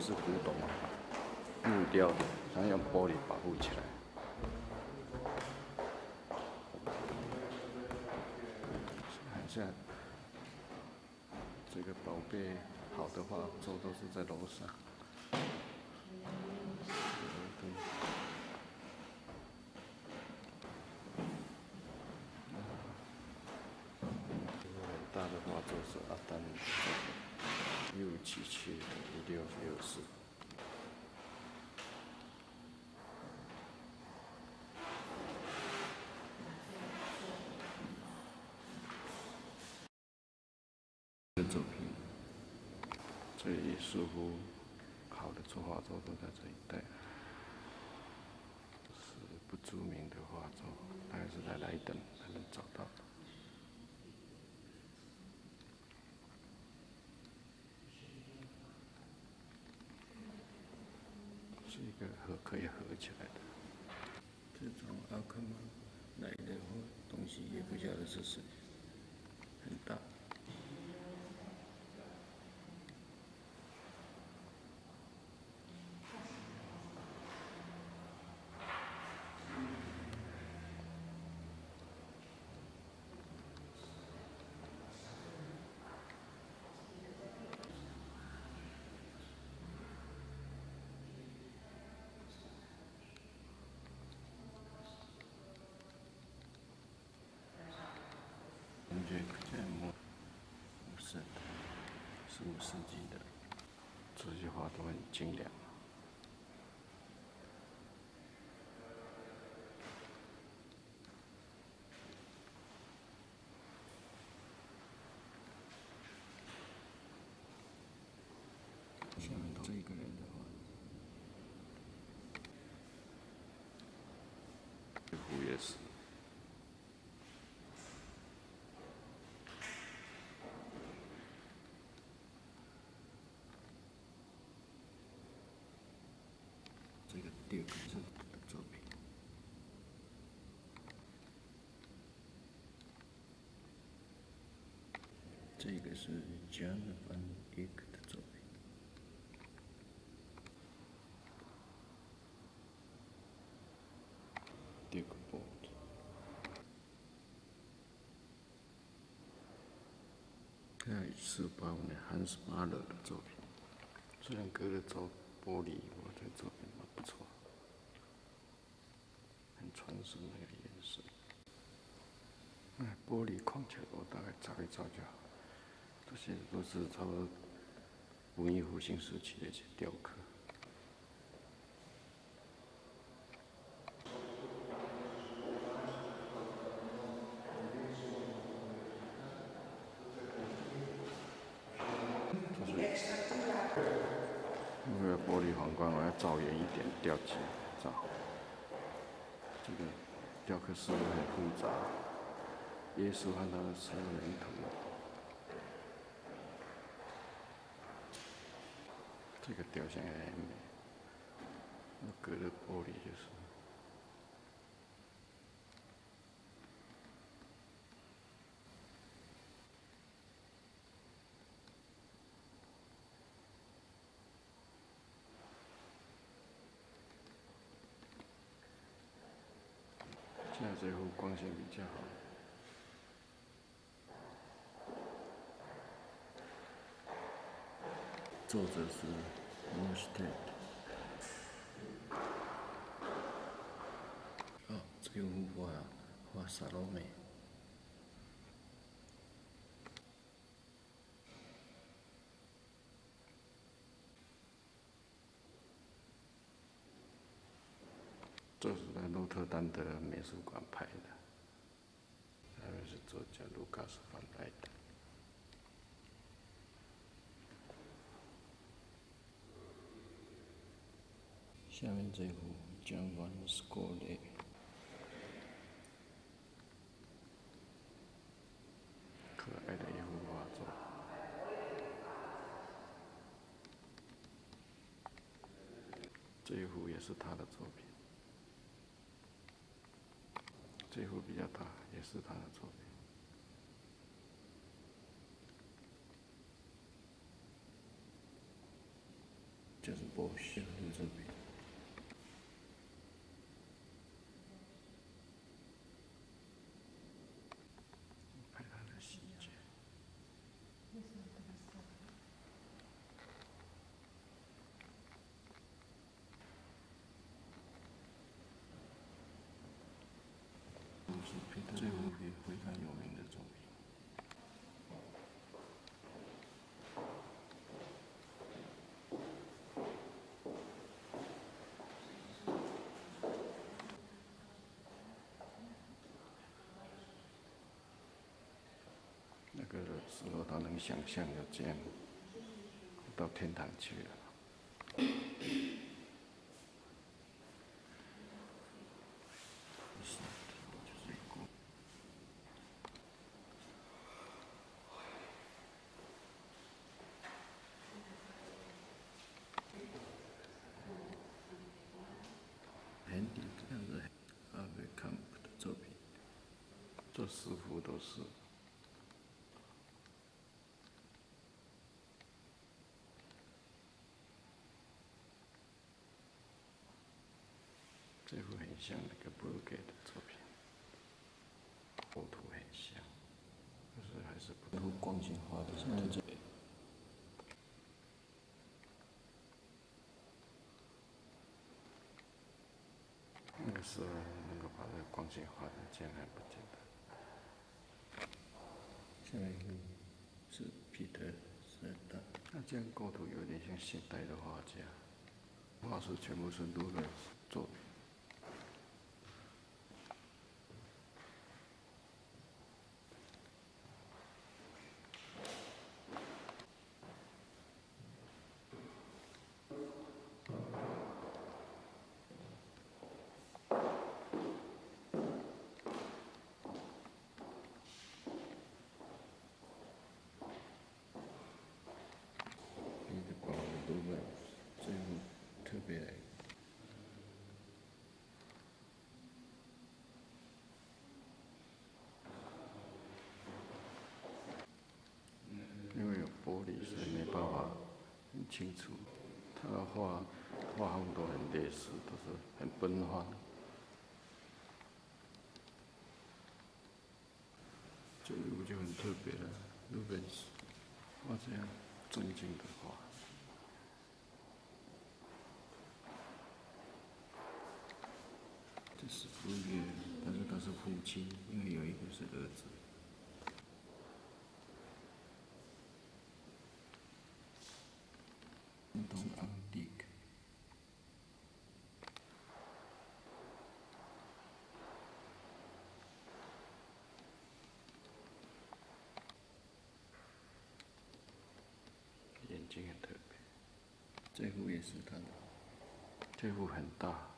是古董木雕的，它用玻璃保护起来。看一下这个宝贝，好的画作都是在楼上。很大的画作是阿丹677的1664。作品，这里似乎好的作画作都在这一带，是不著名的画作，大概是在莱登才能找到。是一个可以合起来的。这种奥克曼来的东西也不晓得是谁，很大。感觉在15世纪的，这些画都很精良。下面这一个人的话，这湖也是。这个第二个是他的作品，这个是 Jan van Eyck 的作品。Dirk Bolt， 这是1485年 Hans Mahler 的作品，虽然隔了走玻璃，我这作品蛮不错，很传神那个颜色。玻璃框起来我大概照一照就好。这些都是差不多文艺复兴时期的一些雕刻。因为玻璃皇冠，我要照远一点，吊起照。这个雕刻思路很复杂，耶稣和他的12门徒。这个雕像也很美，隔着玻璃就是。现在这幅光线比较好。作者是 Neustadt。哦，这幅画萨罗美。这是在鹿特丹的美术馆拍的，他们是作家卢卡斯·范莱的。下面这幅 Jan van Scolle， 可爱的一幅画作。这一幅也是他的作品。这幅比较大，也是他的作品。就是波形在这边。拍它的细节。这部也非常有名的作品。那个时候他能想象的这样到天堂去了。Andy 这样子，阿贝康普的作品，这四幅都是。这幅很像那个布鲁盖的作品，构图很像，可是还是不同光线画的是在这里。那个时候能够把这个光线画成这样还不简单。下面一幅是彼得塞达，那这样构图有点像现代的画家，画师全部是卢人作品。特别来，因为有玻璃，所以没办法很清楚。他的画风都很类似，都是很奔放。这一幅就很特别了，鲁本斯画这样正经的画。这是福月，但是他是父亲，因为有一个是儿子。东安迪克，眼睛很特别。这幅也是他的，这幅很大。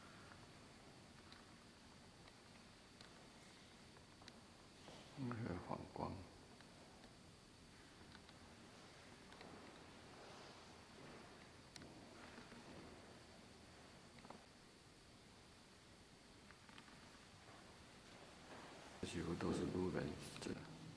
还有反光。这几幅都是路人这。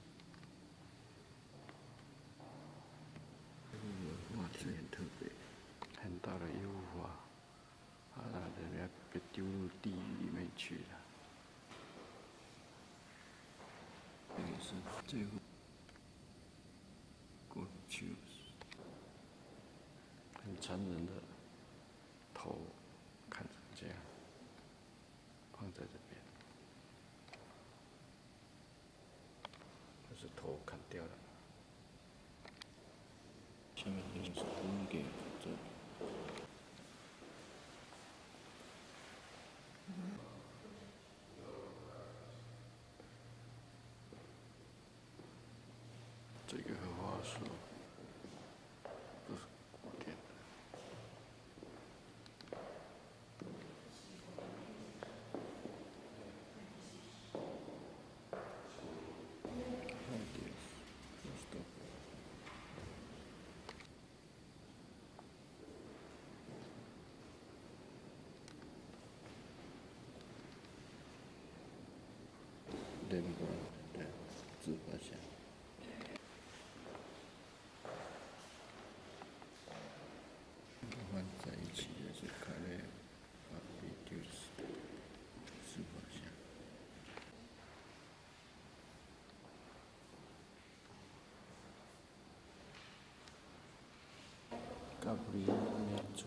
哇，这很特别，很大的一幅画，那人家被丢入地狱里面去了。这个是这幅。很残忍的头，看成这样，放在这边，这是头砍掉了。下面这个是布给这。这个荷花树。联邦的自发像，万载 W 没注。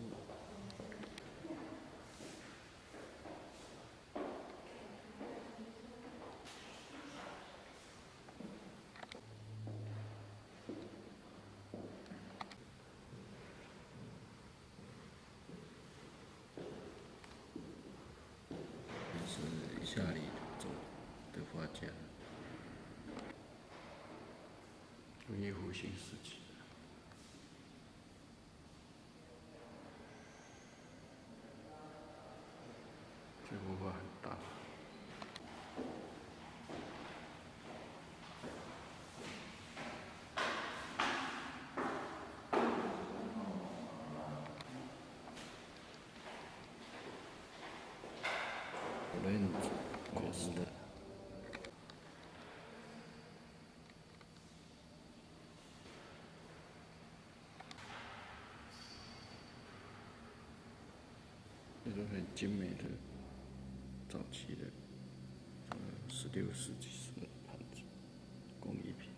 是夏里走的画家，文艺复兴时期。这幅画很大。Costa。这种很精美的早期的16世纪时的盘子，工艺品。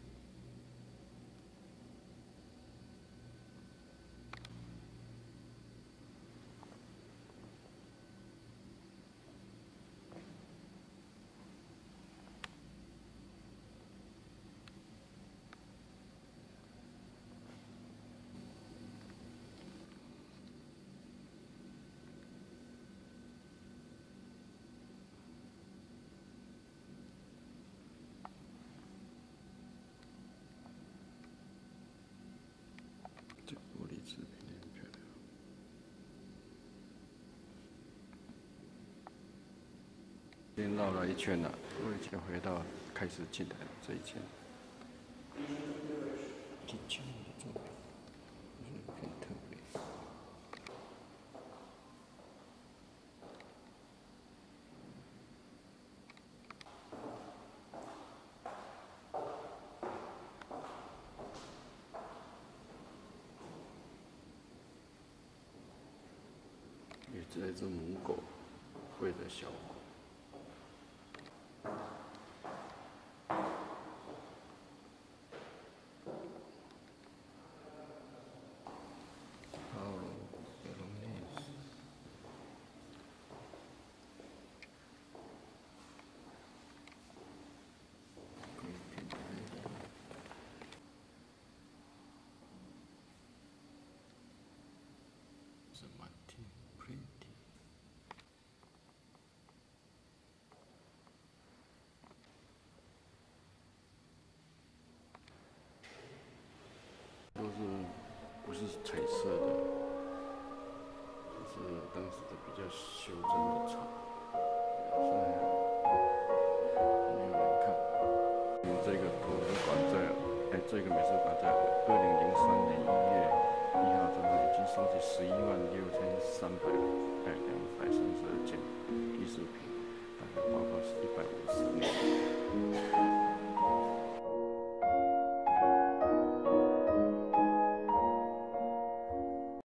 已经绕了一圈了，我已经回到开始进来的这一间。几件的作品，就是很特别。也这只母狗喂着小狗。都是不是彩色的，就是当时的比较修真的草，所以没有人看。这个图书馆在，这个美术馆在2003年1月1号之后已经收集116300